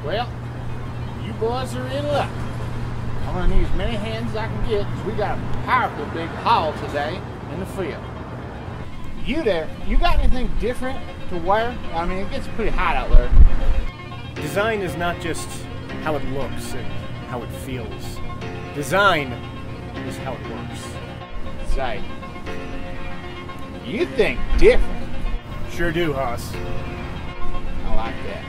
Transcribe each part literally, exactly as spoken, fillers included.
Well, you boys are in luck. I'm gonna need as many hands as I can get because we got a powerful big haul today in the field. You there, you got anything different to wear? I mean, it gets pretty hot out there. Design is not just how it looks and how it feels. Design is how it works. Say, you think different. Sure do, Hoss. I like that.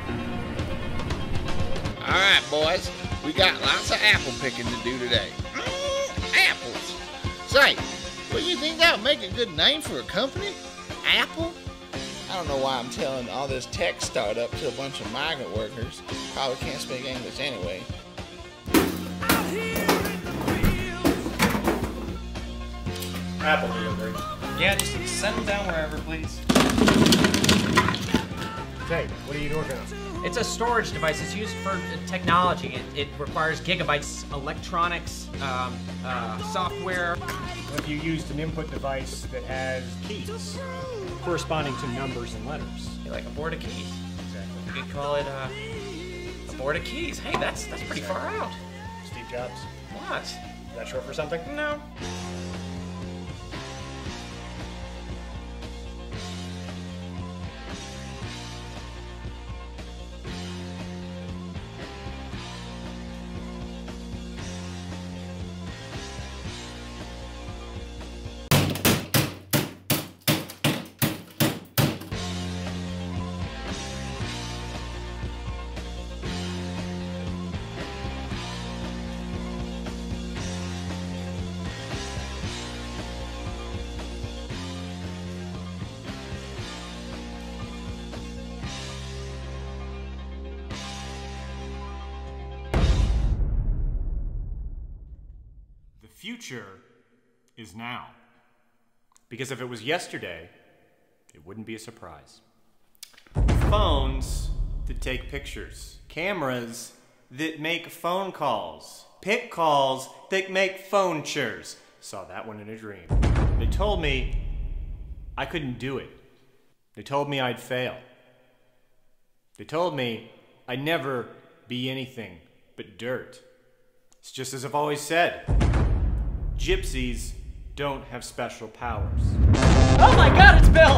All right, boys. We got lots of apple picking to do today. Mm, apples. Say, what do you think that would make a good name for a company? Apple? I don't know why I'm telling all this tech startup to a bunch of migrant workers. Probably can't speak English anyway. Apple delivery. Yeah, just send them down wherever, please. Hey, what are you working on? It's a storage device. It's used for technology. It, it requires gigabytes, electronics, um, uh, software. What if you used an input device that has keys corresponding to numbers and letters? Like a board of keys. Exactly. You could call it uh, a board of keys. Hey, that's that's pretty far out. Steve Jobs. What? Is that short for something? No. The future is now. Because if it was yesterday, it wouldn't be a surprise. Phones that take pictures. Cameras that make phone calls. Pick calls that make phone chures. Saw that one in a dream. They told me I couldn't do it. They told me I'd fail. They told me I'd never be anything but dirt. It's just as I've always said. Gypsies don't have special powers. Oh my God, it's Bill!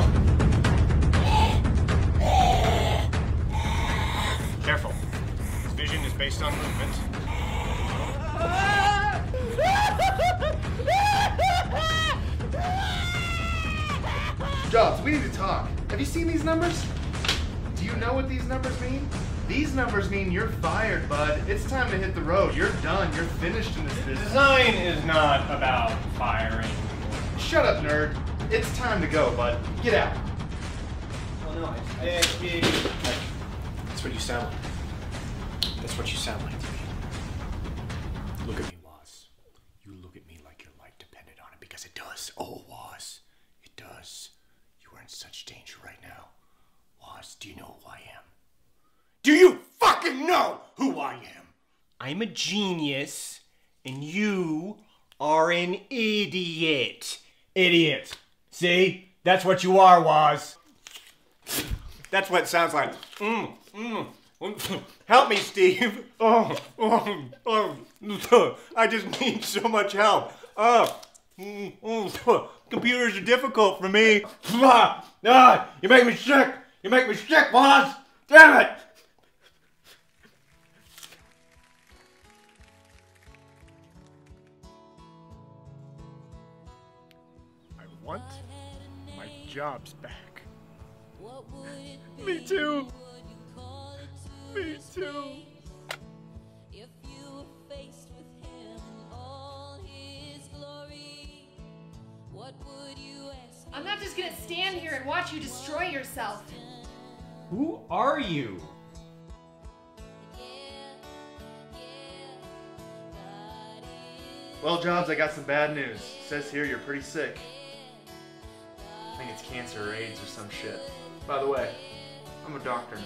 Careful. His vision is based on movement. Jobs, we need to talk. Have you seen these numbers? Do you know what these numbers mean? These numbers mean you're fired, bud. It's time to hit the road. You're done. You're finished in this business. Design is not about firing. Shut up, nerd. It's time to go, bud. Get out. Oh no, I, I, I, that's what you sound like. That's what you sound like to me. Look at me, Waz. You look at me like your life depended on it, because it does. Oh, Waz, it does. You are in such danger right now. Waz, do you know who I am? Do you fucking know who I am? I'm a genius, and you are an idiot. Idiot. See? That's what you are, Waz. That's what it sounds like. Mm, mm. Help me, Steve. Oh, oh, oh. I just need so much help. Oh, mm, oh. Computers are difficult for me. Ah, ah, you make me sick. You make me sick, Waz. Damn it. I want my jobs back. Me too. Me too. I'm not just gonna stand here and watch you destroy yourself. Who are you? Well, Jobs, I got some bad news. It says here you're pretty sick. I think it's cancer or AIDS or some shit. By the way, I'm a doctor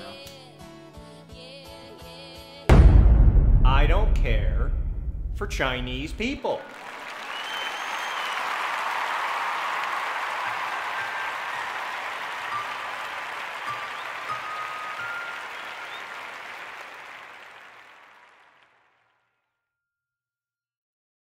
now. I don't care for Chinese people.